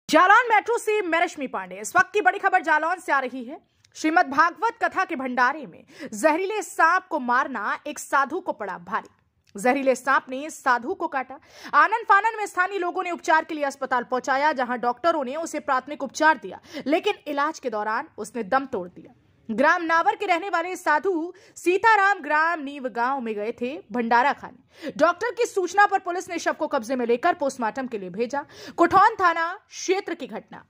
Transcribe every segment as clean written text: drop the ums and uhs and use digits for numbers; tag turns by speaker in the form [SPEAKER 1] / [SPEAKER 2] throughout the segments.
[SPEAKER 1] Jalaun metro से मैं रश्मि पांडे। इस वक्त की बड़ी खबर जालौन से आ रही है। श्रीमद् भागवत कथा के भंडारे में जहरीले सांप को मारना एक साधु को पड़ा भारी। जहरीले सांप ने साधु को काटा। आनन फानन में स्थानीय लोगों ने उपचार के लिए अस्पताल पहुंचाया, जहां डॉक्टरों ने उसे प्राथमिक उपचार दिया, लेकिन इलाज के दौरान उसने दम तोड़ दिया। ग्राम नावर के रहने वाले साधु सीताराम ग्राम नीव गांव में गए थे भंडारा खाने। डॉक्टर की सूचना पर पुलिस ने शव को कब्जे में लेकर पोस्टमार्टम के लिए भेजा। कुठौन थाना क्षेत्र की घटना।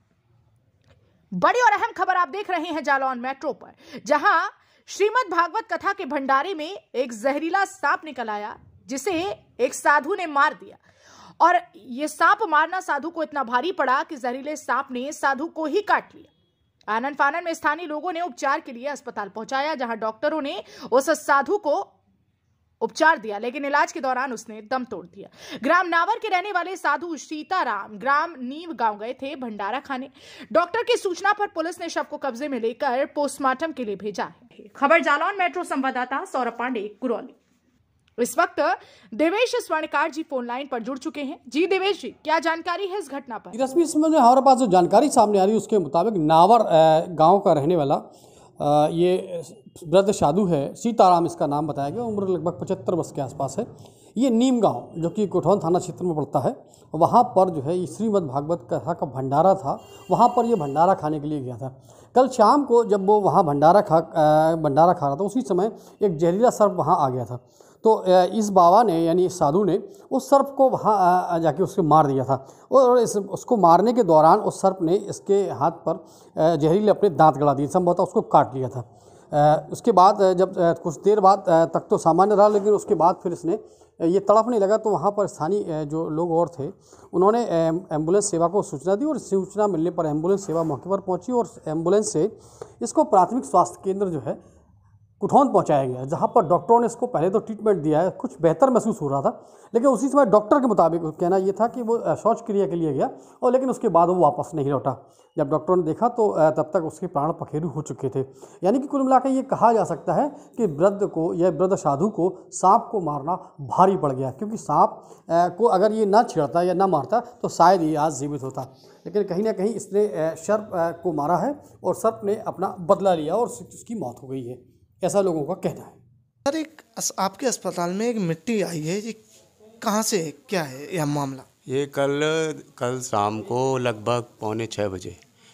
[SPEAKER 1] बड़ी और अहम खबर आप देख रहे हैं जालौन मेट्रो पर, जहां श्रीमद् भागवत कथा के भंडारे में एक जहरीला सांप निकल आया, जिसे एक साधु ने मार दिया। और यह सांप मारना साधु को इतना भारी पड़ा कि जहरीले सांप ने साधु को ही काट लिया। आनन फानन में स्थानीय लोगों ने उपचार के लिए अस्पताल पहुंचाया, जहां डॉक्टरों ने उस साधु को उपचार दिया, लेकिन इलाज के दौरान उसने दम तोड़ दिया। ग्राम नावर के रहने वाले साधु सीताराम ग्राम नीव गांव गए थे भंडारा खाने। डॉक्टर की सूचना पर पुलिस ने शव को कब्जे में लेकर पोस्टमार्टम के लिए भेजा है। खबर जालौन मेट्रो संवाददाता सौरभ पांडे, कुरौली। इस वक्त देवेश स्वर्णकार जी फोन लाइन पर जुड़ चुके हैं। जी देवेश जी, क्या जानकारी है इस घटना पर?
[SPEAKER 2] रश्मि, इसमें हमारे पास जो जानकारी सामने आ रही है उसके मुताबिक नावर गांव का रहने वाला ये वृद्ध साधु है, सीताराम इसका नाम बताया गया, उम्र लगभग 75 वर्ष के आसपास है। ये नीम गांव जो कि कुठौन थाना क्षेत्र में पड़ता है, वहाँ पर जो है ये श्रीमद् भागवत कथा का भंडारा था, वहाँ पर ये भंडारा खाने के लिए गया था। कल शाम को जब वो वहाँ भंडारा खा रहा था, उसी समय एक जहरीला सर्प वहाँ आ गया था। तो इस बाबा ने यानी इस साधु ने उस सर्प को वहाँ जाके उसको मार दिया था, और उसको मारने के दौरान उस सर्प ने इसके हाथ पर जहरीले अपने दांत गड़ा दिए, संभवतः उसको काट लिया था। उसके बाद जब कुछ देर बाद तक तो सामान्य रहा, लेकिन उसके बाद फिर इसने ये तड़पने लगा, तो वहाँ पर स्थानीय जो लोग और थे उन्होंने एम्बुलेंस सेवा को सूचना दी, और सूचना मिलने पर एम्बुलेंस सेवा मौके पर पहुँची और एम्बुलेंस से इसको प्राथमिक स्वास्थ्य केंद्र जो है कुठौन पहुंचाया गया, जहां पर डॉक्टरों ने इसको पहले तो ट्रीटमेंट दिया है, कुछ बेहतर महसूस हो रहा था, लेकिन उसी समय डॉक्टर के मुताबिक कहना यह था कि वो शौच क्रिया के लिए गया, और लेकिन उसके बाद वो वापस नहीं लौटा। जब डॉक्टरों ने देखा तो तब तक उसके प्राण पखेरु हो चुके थे। यानी कि कुल मिलाकर ये कहा जा सकता है कि वृद्ध साधु को सांप को मारना भारी पड़ गया, क्योंकि सांप को अगर ये ना छेड़ता या ना मारता तो शायद ये आज जीवित होता, लेकिन कहीं ना कहीं इसने सर्प को मारा है और सर्प ने अपना बदला लिया और उसकी मौत हो गई है, ऐसा लोगों का कहना है।
[SPEAKER 3] सर, एक आपके अस्पताल में एक मिट्टी आई है, ये कहाँ से है, क्या है यह मामला?
[SPEAKER 4] ये कल शाम को लगभग 5:45 बजे,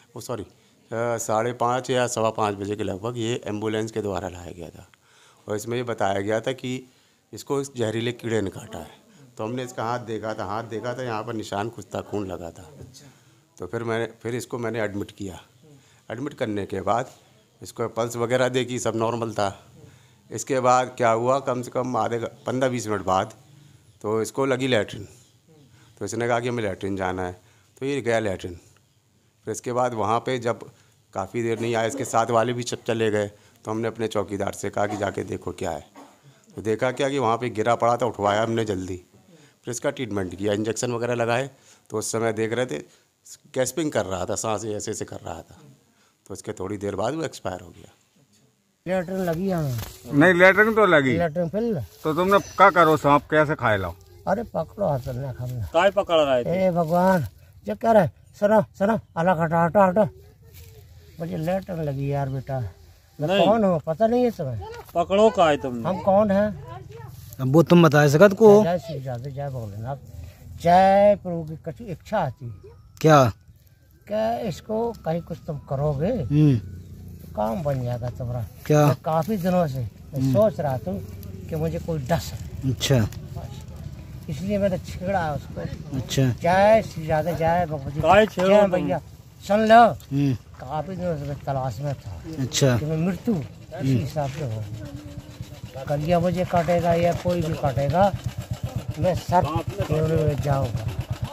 [SPEAKER 4] 5:30 या 5:15 बजे के लगभग ये एम्बुलेंस के द्वारा लाया गया था, और इसमें ये बताया गया था कि इसको जहरीले कीड़े ने काटा है। तो हमने इसका हाथ देखा था, यहाँ पर निशान कुछ था, खून लगा था। तो फिर इसको मैंने एडमिट किया। एडमिट करने के बाद इसको पल्स वगैरह देखी, सब नॉर्मल था। इसके बाद क्या हुआ, कम से कम 15-20 मिनट बाद तो इसको लगी लैट्रिन। तो इसने कहा कि हमें लैट्रिन जाना है, तो ये गया लैट्रिन। फिर इसके बाद वहाँ पे जब काफ़ी देर नहीं आया, इसके साथ वाले भी सब चले गए, तो हमने अपने चौकीदार से कहा कि जाके देखो क्या है। तो देखा क्या कि वहाँ पे गिरा पड़ा था, उठवाया हमने जल्दी। फिर इसका ट्रीटमेंट किया, इंजेक्शन वगैरह लगाए। तो उस समय देख रहे थे गैस्पिंग कर रहा था, सांस ऐसे कर रहा था, तो इसके थोड़ी देर बाद वो एक्सपायर हो गया।
[SPEAKER 5] लैट्रिन लगी हमें?
[SPEAKER 6] नहीं, लैट्रिन तो लगी।
[SPEAKER 5] लैट्रिन फिर तो
[SPEAKER 6] तुमने क्या करो, सांप कैसे खाए लो?
[SPEAKER 5] अरे पकड़ो, हाथ में खाना
[SPEAKER 6] काय पकड़ रहा है?
[SPEAKER 5] ए भगवान, जो कह रहे सरो अलग हटा। मुझे लैट्रिन लगी यार बेटा। मैं कौन हूँ पता नहीं है समय।
[SPEAKER 6] पकड़ो का है तुमने?
[SPEAKER 5] हम कौन है
[SPEAKER 7] वो तुम बता सकत को?
[SPEAKER 5] जय भोलेनाथ, जय प्रभु की कछु इच्छा आती। क्या इसको कहीं कुछ तुम करोगे तो काम बन जाएगा तुम्हारा। क्या? काफी दिनों से मैं सोच रहा था कि मुझे कोई डस है।
[SPEAKER 7] अच्छा,
[SPEAKER 5] इसलिए मैंने छेड़ा उसको। अच्छा,
[SPEAKER 7] जय
[SPEAKER 5] श्री राधे, जय भगवती, जय भैया। सुन लो, काफी दिनों से मैं तलाश में था।
[SPEAKER 7] अच्छा,
[SPEAKER 5] कि मैं मृत्यु इसी हिसाब से हो, कलिया मुझे काटेगा या कोई भी काटेगा, मैं सर्प योनि में जाऊंगा,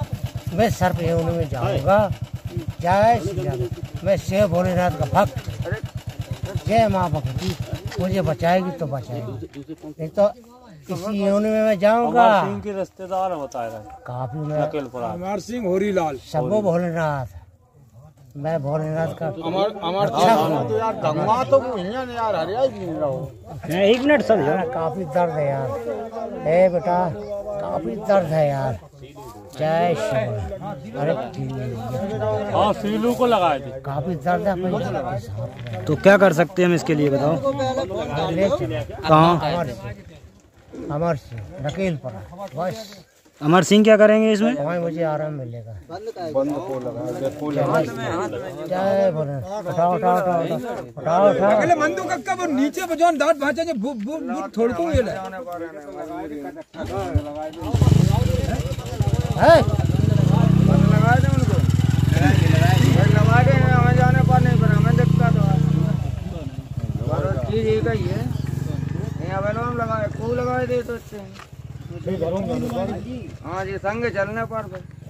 [SPEAKER 5] जय श्री राधे। मैं शिव भोलेनाथ का भक्त, जय माँ भगवती मुझे बचाएगी तो बचाएगी, नहीं तो इसी योनि में मैं जाऊंगा।
[SPEAKER 6] सिंह के रिश्तेदार होता है
[SPEAKER 5] काफी
[SPEAKER 6] अमर सिंह, होरीलाल,
[SPEAKER 5] सबो भोलेनाथ। मैं भोलेनाथ का
[SPEAKER 6] तो यार गंगा तो यार हरियाणा
[SPEAKER 5] एक मिनट समझो ना, काफी दर्द है यार। ए बेटा काफी दर्द है यार। जय शिव। अरे
[SPEAKER 6] हाँ सीलू को लगाए थे।
[SPEAKER 5] काफी दर्द है।
[SPEAKER 7] तो क्या कर सकते हैं हम इसके लिए बताओ?
[SPEAKER 5] ले चलो।
[SPEAKER 7] कहाँ?
[SPEAKER 5] अमर सिंह नकेल पर बस।
[SPEAKER 7] अमर सिंह क्या करेंगे इसमें?
[SPEAKER 5] वहाँ मुझे आराम मिलेगा। जय बोले। उठाओ उठाओ उठाओ उठाओ उठाओ।
[SPEAKER 8] अगले मंदू का वो नीचे बजान दांत भाचा जे थोड़ी को ये ले
[SPEAKER 5] है।
[SPEAKER 8] लगा दे उनको। लगा दे हमें जाने पर नहीं पर हमें दिखता तो चीज एक ही है। यहाँ पे नाम लगाए को लगाए दे तो अच्छे। हाँ जी संग चलने पर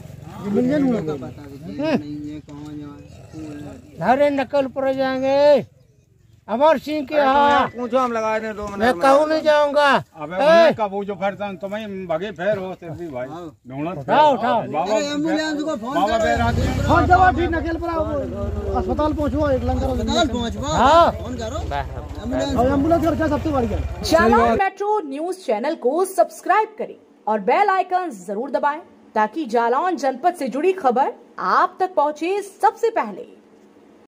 [SPEAKER 5] अरे नकल पर जाएंगे अमर सिंह के यहाँ।
[SPEAKER 8] पूछो हम लगा दें 2 मिनट।
[SPEAKER 5] मैं कहूँ नहीं जाऊंगा।
[SPEAKER 6] अबे का वो जो फरता तो मैं भगे फेर हो तेरी भाई ढूंढो।
[SPEAKER 5] उठाओ उठाओ।
[SPEAKER 8] एम्बुलेंस को फोन करो।
[SPEAKER 5] हाँ दवा ठीक नकेल पर आओ। अस्पताल पहुँचो। एक लंगर अस्पताल पहुँचो। हाँ फोन करो। एम्बुलेंस खर्चा सबसे बढ़िया।
[SPEAKER 1] जालौन मेट्रो न्यूज चैनल को सब्सक्राइब करें और बेल आइकन जरूर दबाएं ताकि जालौन जनपद से जुड़ी खबर आप तक पहुंचे सबसे पहले।